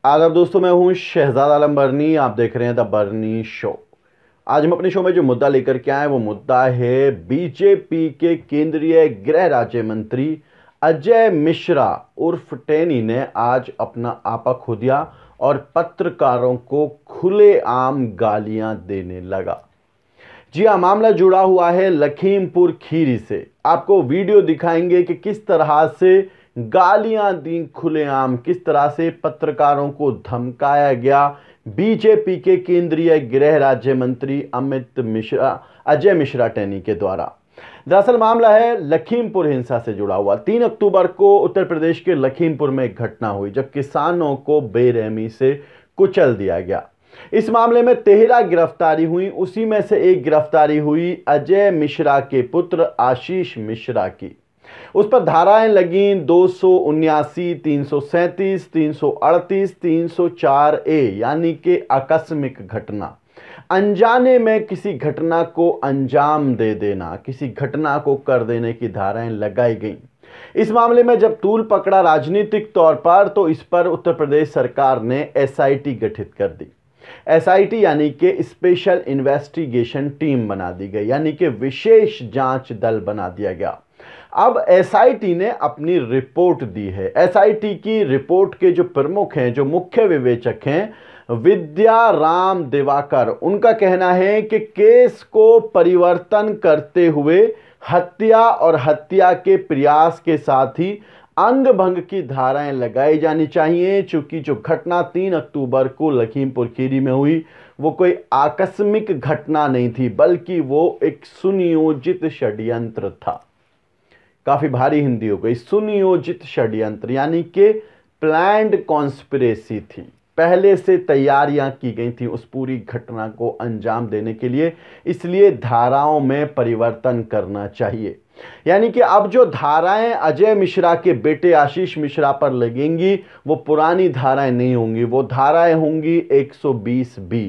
आदाब दोस्तों, मैं हूं शहजाद आलम बरनी। आप देख रहे हैं द बरनी शो। आज हम अपने शो में जो मुद्दा लेकर के आए वो मुद्दा है बीजेपी के केंद्रीय गृह राज्य मंत्री अजय मिश्रा उर्फ टैनी ने आज अपना आपा खो दिया और पत्रकारों को खुलेआम गालियां देने लगा। जी हाँ, मामला जुड़ा हुआ है लखीमपुर खीरी से। आपको वीडियो दिखाएंगे कि किस तरह से गालियां दी खुलेआम, किस तरह से पत्रकारों को धमकाया गया बीजेपी के केंद्रीय गृह राज्य मंत्री अजय मिश्रा टैनी के द्वारा। दरअसल मामला है लखीमपुर हिंसा से जुड़ा हुआ। 3 अक्टूबर को उत्तर प्रदेश के लखीमपुर में एक घटना हुई जब किसानों को बेरहमी से कुचल दिया गया। इस मामले में 13 गिरफ्तारी हुई। उसी में से एक गिरफ्तारी हुई अजय मिश्रा के पुत्र आशीष मिश्रा की। उस पर धाराएं लगी 279, 337, 338, 304 ए, यानी कि आकस्मिक घटना, अनजाने में किसी घटना को अंजाम दे देना, किसी घटना को कर देने की धाराएं लगाई गई। इस मामले में जब तूल पकड़ा राजनीतिक तौर पर, तो इस पर उत्तर प्रदेश सरकार ने एसआईटी गठित कर दी। एसआईटी यानी कि स्पेशल इन्वेस्टिगेशन टीम बना दी गई, यानी कि विशेष जांच दल बना दिया गया। अब एसआईटी ने अपनी रिपोर्ट दी है। एसआईटी की रिपोर्ट के जो प्रमुख हैं, जो मुख्य विवेचक हैं, विद्या राम दिवाकर, उनका कहना है कि केस को परिवर्तन करते हुए हत्या और हत्या के प्रयास के साथ ही अंग भंग की धाराएं लगाई जानी चाहिए। चूंकि जो घटना 3 अक्टूबर को लखीमपुर खीरी में हुई वो कोई आकस्मिक घटना नहीं थी, बल्कि वो एक सुनियोजित षड्यंत्र था। काफी भारी हिंदी हो गई। सुनियोजित षड्यंत्र यानी कि प्लान्ड कॉन्स्पिरेसी थी। पहले से तैयारियां की गई थी उस पूरी घटना को अंजाम देने के लिए। इसलिए धाराओं में परिवर्तन करना चाहिए। यानी कि अब जो धाराएं अजय मिश्रा के बेटे आशीष मिश्रा पर लगेंगी वो पुरानी धाराएं नहीं होंगी। वो धाराएं होंगी 120 बी,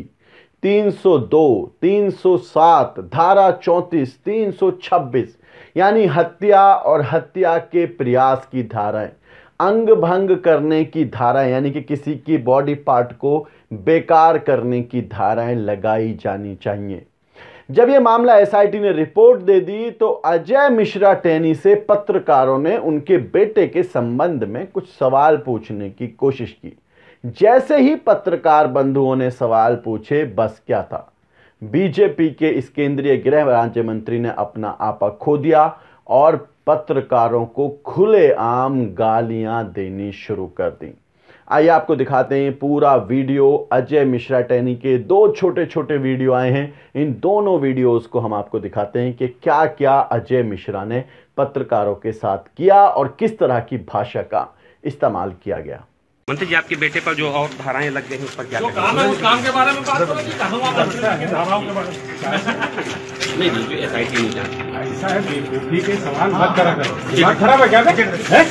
302, 307, धारा 34, 326, यानी हत्या और हत्या के प्रयास की धाराएं, अंग भंग करने की धाराएं, यानी कि किसी की बॉडी पार्ट को बेकार करने की धाराएं लगाई जानी चाहिए। जब यह मामला एसआईटी ने रिपोर्ट दे दी तो अजय मिश्रा टैनी से पत्रकारों ने उनके बेटे के संबंध में कुछ सवाल पूछने की कोशिश की। जैसे ही पत्रकार बंधुओं ने सवाल पूछे, बस क्या था, बीजेपी के इस केंद्रीय गृह राज्य मंत्री ने अपना आपा खो दिया और पत्रकारों को खुलेआम गालियां देनी शुरू कर दी। आइए आपको दिखाते हैं पूरा वीडियो। अजय मिश्रा टैनी के 2 छोटे छोटे वीडियो आए हैं। इन दोनों वीडियोस को हम आपको दिखाते हैं कि क्या क्या अजय मिश्रा ने पत्रकारों के साथ किया और किस तरह की भाषा का इस्तेमाल किया गया। मंत्री जी, आपके बेटे पर जो और धाराएं लग गई हैं उस पर क्या काम है, उस काम के बारे में बात करो कि कहां धाराओं के बारे में नहीं जो एसआईटी नहीं जानती। ऐसा है, बेवकूफी के सवाल मत करा करो। दिमाग खराब है क्या है?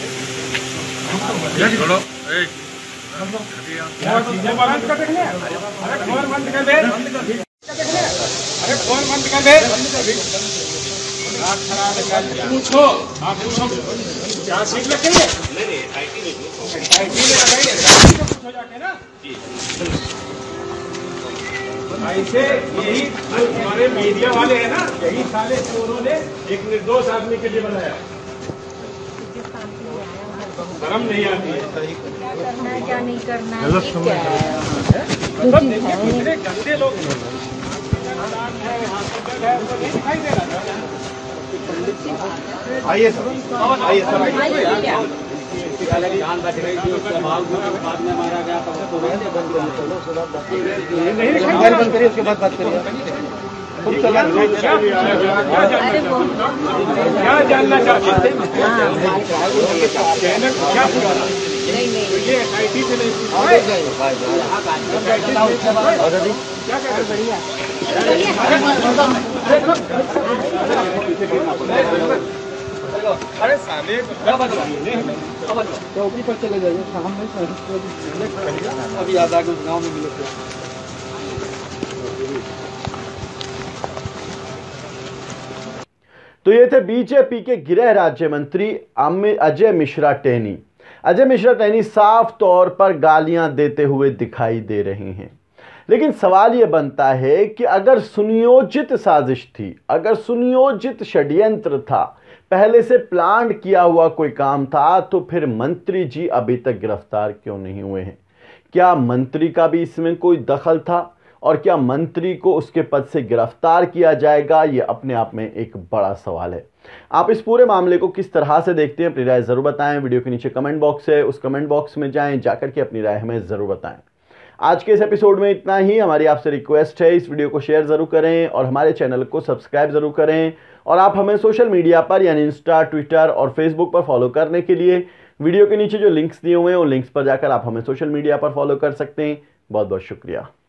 छोड़ो, क्या चीजें बंद कर देंगे? अरे फोन बंद कर दे, अरे फोन बंद कर दे। दिमाग खराब है, पूछो, आप पूछो क्या सीख लेंगे? नहीं एसआईटी नहीं, पूछो जाके ना। ऐसे यही जो हमारे मीडिया वाले हैं ना, यही साले चोरों ने एक निर्दोष आदमी के लिए बनाया। शर्म नहीं आती है। क्या करना है क्या नहीं करना है, गलत ये क्या है? मतलब देखिए कितने गंदे लोग हैं। दिखाई दे रहा था। आइए सर, आइए सर, आइए। मोबाइल बंद करिए, उसके बाद बात करिए। क्या जानना चाहते हैं? क्या पूछा? तो ये एसआईटी से नहीं क्या अरे साले चौकी पर चले जाइए, अभी याद आ गया गाँव में मिले थे। तो ये थे बीजेपी के गृह राज्य मंत्री अजय मिश्रा टैनी। अजय मिश्रा टहनी साफ तौर पर गालियां देते हुए दिखाई दे रहे हैं। लेकिन सवाल यह बनता है कि अगर सुनियोजित साजिश थी, अगर सुनियोजित षड्यंत्र था, पहले से प्लान किया हुआ कोई काम था, तो फिर मंत्री जी अभी तक गिरफ्तार क्यों नहीं हुए हैं? क्या मंत्री का भी इसमें कोई दखल था? और क्या मंत्री को उसके पद से गिरफ्तार किया जाएगा? यह अपने आप में एक बड़ा सवाल है। आप इस पूरे मामले को किस तरह से देखते हैं, अपनी राय जरूर बताएं। वीडियो के नीचे कमेंट बॉक्स है, उस कमेंट बॉक्स में जाएं, जाकर के अपनी राय हमें जरूर बताएं। आज के इस एपिसोड में इतना ही। हमारी आपसे रिक्वेस्ट है, इस वीडियो को शेयर जरूर करें और हमारे चैनल को सब्सक्राइब जरूर करें। और आप हमें सोशल मीडिया पर यानी इंस्टा, ट्विटर और फेसबुक पर फॉलो करने के लिए वीडियो के नीचे जो लिंक्स दिए हुए हैं उन लिंक्स पर जाकर आप हमें सोशल मीडिया पर फॉलो कर सकते हैं। बहुत बहुत शुक्रिया।